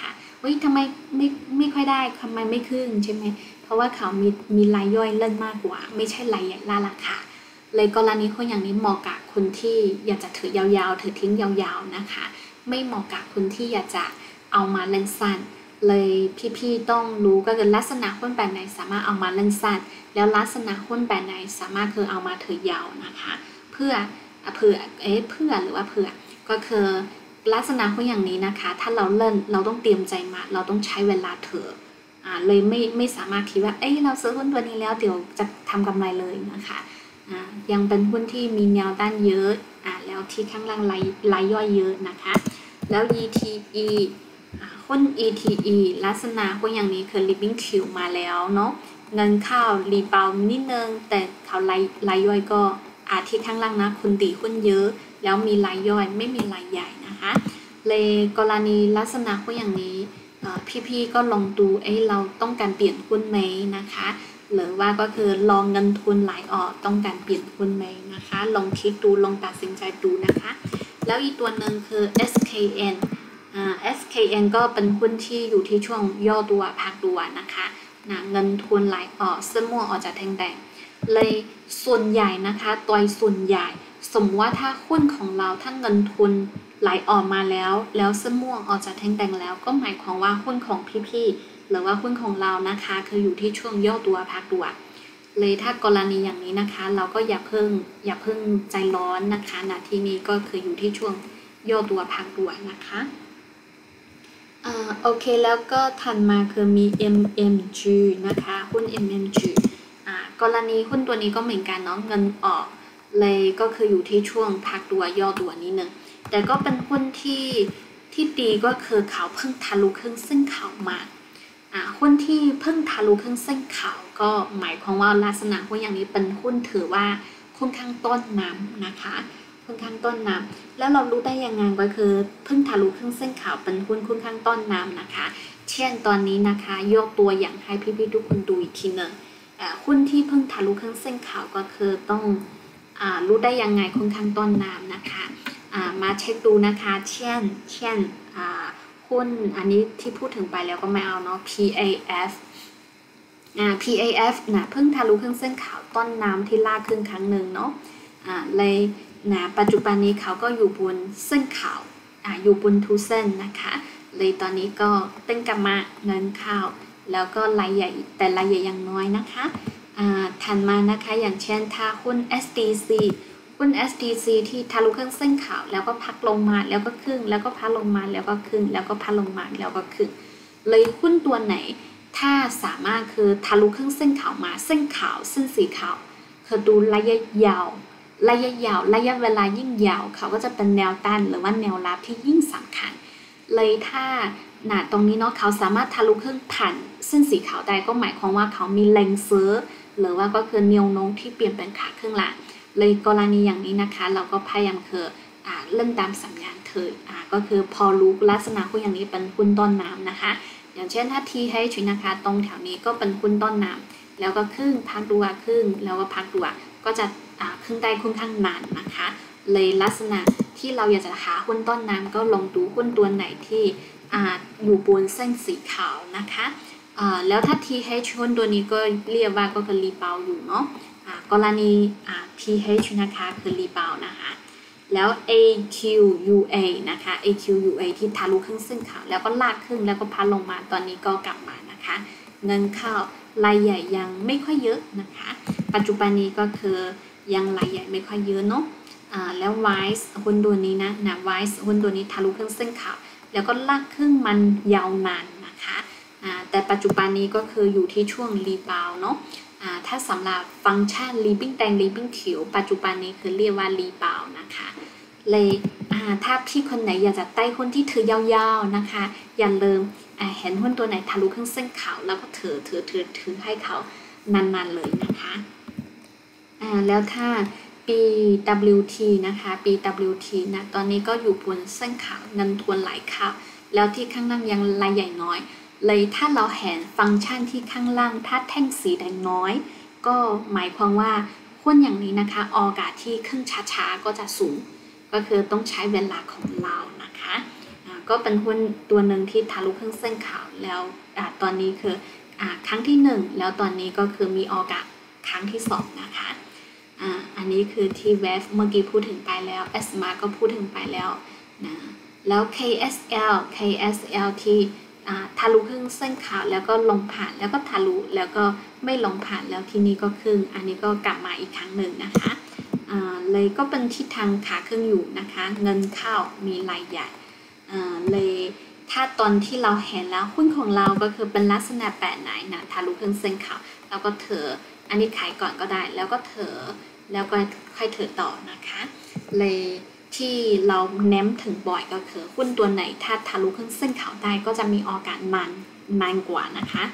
เฮ้ยทำไมไม่ไม่ค่อยได้ทำไมไม่ขึ้นใช่ไหมเพราะว่าเขามีมีรายย่อยเล่นมากกว่าไม่ใช่รายใหญ่ล่าราคาเลยกรณีคนอย่างนี้เหมาะกับคนที่อยากจะถือยาวๆถือทิ้งยาวๆนะคะไม่เหมาะกับคนที่อยากจะเอามาเล่นสั้นเลยพี่ๆต้องรู้ก็คือลักษณะหุ้นแบบไหนสามารถเอามาเล่นสั้นแล้วลักษณะหุ้นแบบไหนสามารถคือเอามาถือยาวนะคะเพื่อเผื่อเอ๊ะเพื่อหรือว่าเผื่อก็คือลักษณะหุ้นอย่างนี้นะคะถ้าเราเล่นเราต้องเตรียมใจมาเราต้องใช้เวลาเถอะอ่าเลยไม่ไม่สามารถคิดว่าเอ้ยเราซื้อหุ้นตัวนี้แล้วเดี๋ยวจะทำกำไรเลยนะคะอ่ายังเป็นหุ้นที่มีแนวต้านเยอะอ่าแล้วที่ข้างล่างรายรายย่อยเยอะนะคะแล้ว อี ที อี หุ้น อี ที อี ลักษณะหุ้นอย่างนี้คือ Living Q มาแล้วเนาะเงินเข้ารีบาวนิดนึงแต่เขารายรายย่อยก็อาทิตย์ข้างล่างนะคุณตีหุ้นเยอะแล้วมีรายย่อยไม่มีรายใหญ่นะคะเลยกรณีลักษณะหุ้นอย่างนี้พี่ๆก็ลองดูเอ้เราต้องการเปลี่ยนหุ้นไหมนะคะหรือว่าก็คือลองเงินทุนไหลออกต้องการเปลี่ยนหุ้นไหมนะคะลองคิดดูลองตัดสินใจดูนะคะแล้วอีกตัวหนึ่งคือ เอส เค เอ็นเอส เค เอ็น ก็เป็นหุ้นที่อยู่ที่ช่วงย่อตัวพักตัวนะคะนะเงินทุนไหลออกเสื้อม่วงออกจากแท่งแดงเลยส่วนใหญ่นะคะตัวส่วนใหญ่สมมติว่าถ้าหุ้นของเราถ้าเงินทุนไหลออกมาแล้วแล้วเสื้อม่วงออกจากแท่งแดงแล้วก็หมายความว่าหุ้นของพี่ๆหรือว่าหุ้นของเรานะคะคืออยู่ที่ช่วงย่อตัวพักตัวเลยถ้ากรณีอย่างนี้นะคะเราก็อย่าเพิ่งอย่าเพิ่งใจร้อนนะคะณที่นี้ก็คืออยู่ที่ช่วงย่อตัวพักตัวนะคะอ่าโอเคแล้วก็ถัดมาคือมี เอ็ม เอ็ม จี นะคะหุ้น เอ็ม เอ็ม จี อ่ากรณีหุ้นตัวนี้ก็เหมือนกันเนาะเงินออกเลยก็คืออยู่ที่ช่วงพักตัวย่อตัวนิดนึงแต่ก็เป็นหุ้นที่ที่ดีก็คือเขาเพิ่งทะลุครึ่งเส้นขาวมาอ่าหุ้นที่เพิ่งทะลุครึ่งเส้นขาวก็หมายความว่าลักษณะหุ้นอย่างนี้เป็นหุ้นถือว่าค่อนข้างต้นน้ำนะคะค่อนข้างต้นน้ำแล้วเรารู้ได้ยังไงก็คือเพิ่งทะลุครึ่งเส้นขาวเป็นหุ้นค่อนข้างต้นน้ำนะคะเช่นตอนนี้นะคะยกตัวอย่างให้พี่ๆทุกคนดูอีกทีหนึ่งหุ้นที่เพิ่งทะลุครึ่งเส้นขาวก็คือต้องอ่ารู้ได้ยังไงค่อนข้างต้นน้ำนะคะมาเช็คดูนะคะเช่นเช่นหุ้นอันนี้ที่พูดถึงไปแล้วก็ไม่เอาเนาะ พี เอ เอฟ อ่า พี เอ เอฟ นะเพิ่งทะลุครึ่งเส้นขาวต้นน้ำที่ลากขึ้นครั้งหนึ่งเนาะอ่าเลยนะปัจจุบันนี้เขาก็อยู่บนเส้นขาวอ่าอยู่บนทูเส้นนะคะเลยตอนนี้ก็เต้นกลับมาเงินเข้าแล้วก็รายใหญ่แต่รายใหญ่ยังน้อยนะคะอ่าถัดมานะคะอย่างเช่นถ้าหุ้น เอส ดี ซี หุ้น เอส ดี ซี ที่ทะลุครึ่งเส้นขาวแล้วก็พักลงมาแล้วก็ครึ่งแล้วก็พักลงมาแล้วก็ครึ่งแล้วก็พักลงมาแล้วก็ครึ่งเลยหุ้นตัวไหนถ้าสามารถคือทะลุครึ่งเส้นขาวมาเส้นขาวเส้นสีขาวคือดูระยะยาวระยะยาวระยะเวลายิ่งยาวเขาก็จะเป็นแนวต้านหรือว่าแนวรับที่ยิ่งสำคัญเลยถ้าหนาตรงนี้เนาะเขาสามารถทะลุครึ่งผ่านเส้นสีขาวได้ก็หมายความว่าเขามีแรงซื้อหรือว่าก็คือแนวโน้มที่เปลี่ยนเป็นขาขึ้นละเลยกรณีอย่างนี้นะคะเราก็พยายามคืออ่าเล่นตามสัญญาณเธออ่าก็คือพอรู้ลักษณะหุ้นอย่างนี้เป็นหุ้นต้นน้ำนะคะอย่างเช่นถ้า ที เอช นะคะตรงแถวนี้ก็เป็นหุ้นต้นน้ำแล้วก็ครึ่งพักตัวครึ่งแล้วก็พักตัวก็จะครึ่งได้ค่อนข้างนานนะคะเลยลักษณะที่เราอยากจะหาหุ้นต้นน้ำก็ลองดูหุ้นตัวไหนที่อยู่บนเส้นสีขาวนะคะแล้วถ้า ที เอช หุ้นตัวนี้ก็เรียกว่าก็คือรีบาวอยู่เนาะกรณี พี เอช นะคะคือรีบาวนะคะแล้ว เอ คิว ยู เอ นะคะ เอ คิว ยู เอ ที่ทะลุครึ่งเส้นขาวแล้วก็ลากขึ้นแล้วก็พัดลงมาตอนนี้ก็กลับมานะคะเงินเข้ารายใหญ่ยังไม่ค่อยเยอะนะคะปัจจุบันนี้ก็คือยังรายใหญ่ไม่ค่อยเยอะเนาะอ่าแล้ว ไวซ์ หุ้นตัวนี้นะนะ ไวซ์ หุ้นตัวนี้ทะลุครึ่งเส้นขาวแล้วก็ลากขึ้นมันยาวนานนะคะอ่าแต่ปัจจุบันนี้ก็คืออยู่ที่ช่วงรีบาวเนาะถ้าสำหรับฟังก์ชัน Living แดง Living เขียวปัจจุบันนี้คือเรียกว่ารีบาวนะคะเลยถ้าพี่คนไหนอยากจะไต่หุ้นที่ถือยาวๆนะคะอย่าลืมเห็นหุ้นตัวไหนทะลุครึ่งเส้นขาวแล้วก็ถือถือถือถือให้เขานานๆเลยนะคะแล้วถ้า ปี ดับเบิลยู ที นะคะ ปี ดับเบิลยู ที นะตอนนี้ก็อยู่บนเส้นขาวเงินทวนไหลเข้าแล้วที่ข้างล่างยังรายใหญ่น้อยเลยถ้าเราเห็นฟังก์ชันที่ข้างล่างถ้าแท่งสีแดงน้อยก็หมายความว่าหุ้นอย่างนี้นะคะโอกาสที่ขึ้นช้าๆก็จะสูงก็คือต้องใช้เวลาของเรานะคะก็เป็นหุ้นตัวหนึ่งที่ทะลุครึ่งเส้นขาวแล้วตอนนี้คืออครั้งที่หนึ่งแล้วตอนนี้ก็คือมีโอกาสครั้งที่สองนะคะอ่าอันนี้คือที่ เวฟ เมื่อกี้พูดถึงไปแล้ว เอส มาร์ ก็พูดถึงไปแล้วนะแล้ว เค เอส แอล เค เอส แอล ที่ทะลุครึ่งเส้นขาวแล้วก็ลงผ่านแล้วก็ทะลุแล้วก็ไม่ลงผ่านแล้วที่นี่ก็ครึ่งอันนี้ก็กลับมาอีกครั้งหนึ่งนะคะเลยก็เป็นทิศทางขาขึ้นอยู่นะคะเงินเข้ามีรายใหญ่เลยถ้าตอนที่เราเห็นแล้วหุ้นของเราก็คือเป็นลักษณะแบบไหนนะทะลุครึ่งเส้นขาวแล้วก็เถออันนี้ขายก่อนก็ได้แล้วก็เถอแล้วก็ค่อยเถอต่อนะคะเลยที่เราเน้นถึงบ่อยก็คือหุ้นตัวไหนถ้าทะลุครึ่งเส้นขาวได้ก็จะมีโอกาสมันมันกว่านะคะ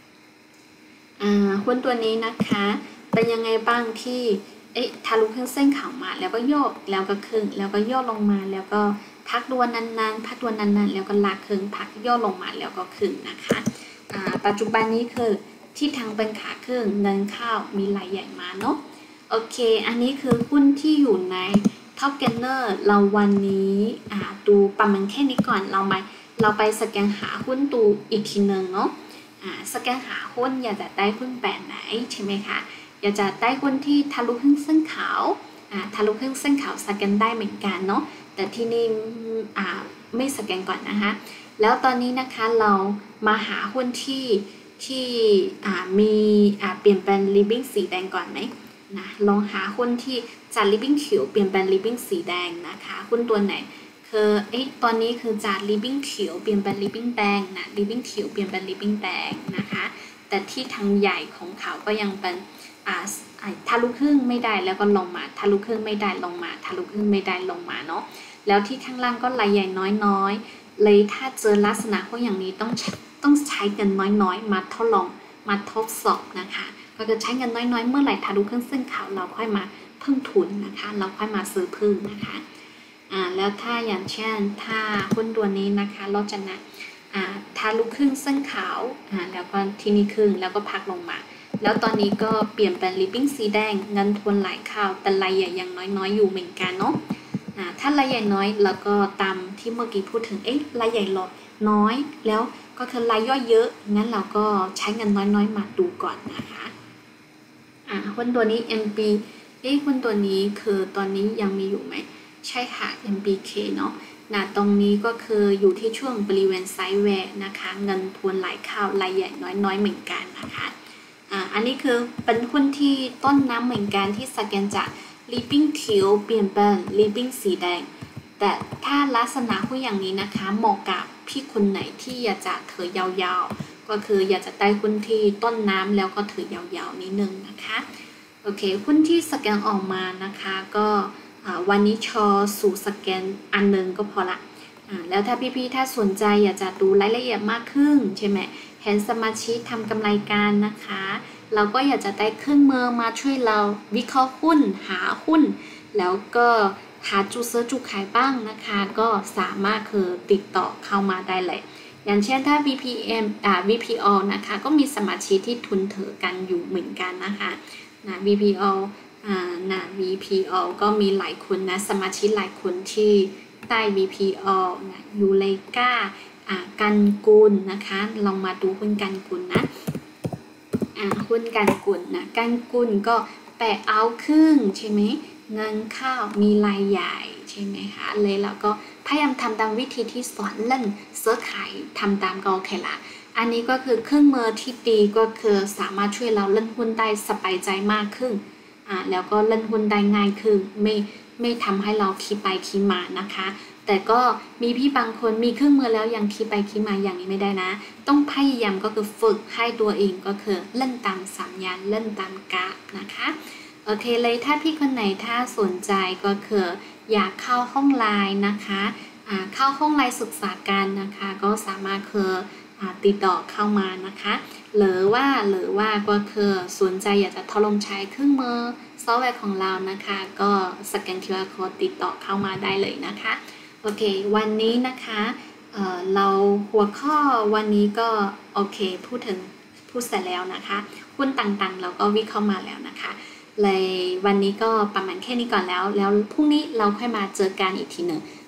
หุ้นตัวนี้นะคะเป็นยังไงบ้างที่เอ๊ะทะลุครึ่งเส้นขาวมาแล้วก็โยกแล้วก็ครึ่งแล้วก็โยกลงมาแล้วก็พักตัวนานๆพักตัวนานๆแล้วก็ลากครึ่งพักโยกลงมาแล้วก็ครึ่งนะคะปัจจุบันนี้คือที่ทางเป็นขาครึ่งเงินเข้ามีรายใหญ่มาเนาะโอเคอันนี้คือหุ้นที่อยู่ในท็อปเกนเนอร์เราวันนี้ดูประมาณแค่นี้ก่อนเราไปเราไปสแกนหาหุ้นตูอีกทีหนึ่งเนาะสแกนหาหุ้นอยากจะได้หุ้นแบบไหนใช่ไหมคะอยากจะได้หุ้นที่ทะลุครึ่งเส้นขาวทะลุครึ่งเส้นขาวสแกนได้เหมือนกันเนาะแต่ที่นี่ไม่สแกนก่อนนะคะแล้วตอนนี้นะคะเรามาหาหุ้นที่ที่มีเปลี่ยนเป็นริบบิ้งสีแดงก่อนไหมนะลองหาหุ้นที่จากริบบิ้งเขียวเปลี่ยนเป็นริบบิ้งสีแดงนะคะหุ้นตัวไหนคือเอ๊ะตอนนี้คือจากริบบิ้งเขียวเปลี่ยนเป็นริบบิ้งแดงนะริบบิ้งเขียวเปลี่ยนเป็นริบบิ้งแดงนะคะแต่ที่ทางใหญ่ของเขาก็ยังเป็นทะลุครึ่งไม่ได้แล้วก็ลงมาทะลุครึ่งไม่ได้ลงมาทะลุครึ่งไม่ได้ลงมาเนาะแล้วที่ข้างล่างก็รายใหญ่น้อยๆเลยถ้าเจอลักษณะพวกอย่างนี้ต้องต้องใช้เงินน้อยๆมาทดลองมาทดสอบนะคะก็จะใช้เงินน้อยๆเมื่อไหร่ทะลุครึ่งเส้นขาวเราค่อยมาเพิ่มทุนนะคะเราค่อยมาซื้อเพิ่มนะคะอ่าแล้วถ้าอย่างเช่นถ้าหุ้นตัวนี้นะคะเราจะนะอ่าทะลุครึ่งเส้นขาวอ่าแล้วก็ที่นี่ครึ่งแล้วก็พักลงมาแล้วตอนนี้ก็เปลี่ยนเป็นริบบิ้งสีแดงเงินทุนไหลเข้าแต่รายใหญ่ยังน้อยๆอยู่เหมือนกันเนาะอ่าถ้ารายใหญ่น้อยแล้วก็ตามที่เมื่อกี้พูดถึงเอ๊ะรายใหญ่ลดน้อยแล้วก็คือรายย่อยเยอะงั้นเราก็ใช้เงินน้อยๆมาดูก่อนนะคะอ่าหุ้นตัวนี้ เอ็ม บี เอ๊ะหุ้นตัวนี้คือตอนนี้ยังมีอยู่ไหมใช่ค่ะ เอ็ม บี เค เนาะนะตรงนี้ก็คืออยู่ที่ช่วงบริเวณไซด์เวย์นะคะเงินทุนไหลเข้ารายใหญ่น้อยๆเหมือนกันนะคะอ่าอันนี้คือเป็นหุ้นที่ต้นน้ำเหมือนกันที่สแกนจากริบบิ้งเขียวเปลี่ยนเป็นริบบิ้งสีแดงแต่ถ้าลักษณะหุ้นอย่างนี้นะคะเหมาะกับพี่คนไหนที่อยากจะถือยาวๆก็คืออยากจะได้หุ้นที่ต้นน้ำแล้วก็ถือยาวๆนิดนึงนะคะโอเคหุ้นที่สแกนออกมานะคะก็วันนี้ชอสู่สแกนอันนึงก็พอละแล้วถ้าพี่ๆถ้าสนใจอยากจะดูรายละเอียดมากขึ้นใช่ไหมเห็นสมาชิกทำกำไรการนะคะเราก็อยากจะได้เครื่องมือมาช่วยเราวิเคราะห์หุ้นหาหุ้นแล้วก็หาจุดซื้อจุดขายบ้างนะคะก็สามารถคือติดต่อเข้ามาได้เลยอย่างเช่นถ้า วี พี เอ็ม อ่า วี พี โอ นะคะก็มีสมาชิกที่ทุนเถอกันอยู่เหมือนกันนะคะนะ วี พี โอ อ่านะ วี พี โอ ก็มีหลายคนนะสมาชิกหลายคนที่ใต้ วี พี โอ นะยูเลกาอ่ากันกุลนะคะลองมาดูหุ้นกันกุลนะอ่าหุ้นกันกุลนะกันกุลก็แปะเอาครึ่งใช่ไหมเงินเข้ามีรายใหญ่ใช่ไหมคะเลยเราก็พยายามทำตามวิธีที่สอนเล่นเสื้อขายทำตามก็โอเคละอันนี้ก็คือเครื่องมือที่ดีก็คือสามารถช่วยเราเล่นหุ้นได้สบายใจมากขึ้นอ่าแล้วก็เล่นหุ้นได้ง่ายขึ้นไม่ไม่ทำให้เราคิดไปคิดมานะคะแต่ก็มีพี่บางคนมีเครื่องมือแล้วยังคิดไปคิดมาอย่างนี้ไม่ได้นะต้องพยายามก็คือฝึกให้ตัวเองก็คือเล่นตามสัญญาณเล่นตามกราฟนะคะโอเคเลยถ้าพี่คนไหนถ้าสนใจก็คืออยากเข้าห้องไลน์นะคะเข้าห้องไลน์ศึกษาการนะคะก็สามารถคือติดต่อเข้ามานะคะหรือว่าหรือว่าก็คือสนใจอยากจะทดลองใช้เครื่องมือซอฟต์แวร์ของเรานะคะก็สแกน คิว อาร์ Code ติดต่อเข้ามาได้เลยนะคะโอเควันนี้นะคะเอ่อเราหัวข้อวันนี้ก็โอเคพูดถึงพูดเสร็จแล้วนะคะหุ้นต่างๆเราก็วิเคราะห์มาแล้วนะคะเลยวันนี้ก็ประมาณแค่นี้ก่อนแล้วแล้วพรุ่งนี้เราค่อยมาเจอกันอีกทีหนึ่ง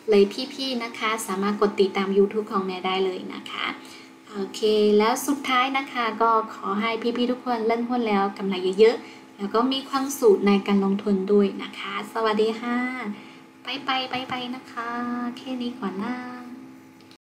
เลยพี่ๆนะคะสามารถกดติดตาม YouTube ของแนได้เลยนะคะโอเคแล้วสุดท้ายนะคะก็ขอให้พี่ๆทุกคนเล่นหุ้นแล้วกำไรเยอะๆแล้วก็มีความสุขในการลงทุนด้วยนะคะสวัสดีค่ะไปไปไปไปนะคะแค่นี้ก่อนนะ